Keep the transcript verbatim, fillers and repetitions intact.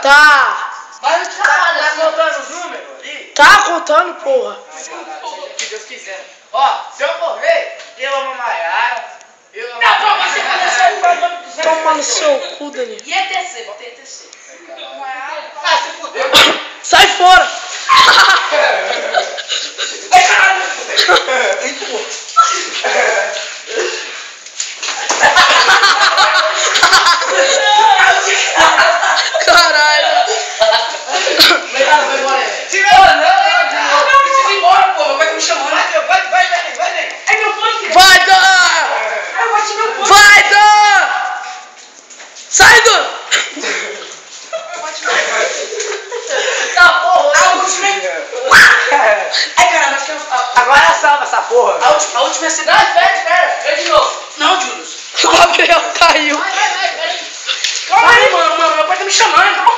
Tá. Vai no trabalho, Tá assim. contando os números ali? Tá contando, porra. Se Deus quiser. Ó, se eu morrer, eu amo a Maiara. Eu amo Não, pô, você vai deixar ele falando do Zé. Toma no seu cu, Daniel. E E T C, bota E T C. Ah, se fudeu. Sai fora. Ai, caralho. Caralho. Obrigado, foi embora aí. Se não, não, não, não precisa ir embora, pô. Meu pai tá me chamando. Vai, vai, vai, vai, vai, vai, vai. É meu fone, filho. Vai, Dan. Ai, eu bati meu fone. Vai, Dan. Sai, Dan. Eu bati meu fone. Tá, porra. A última. Ai, caramba, acho que é a, Agora salva essa porra. a última. A última é a cidade. Espera, espera. Espera de novo. Não, Júlio. O Gabriel caiu. Vai, vai, vai, pera aí. Calma aí, mano. Meu pai tá me chamando. Calma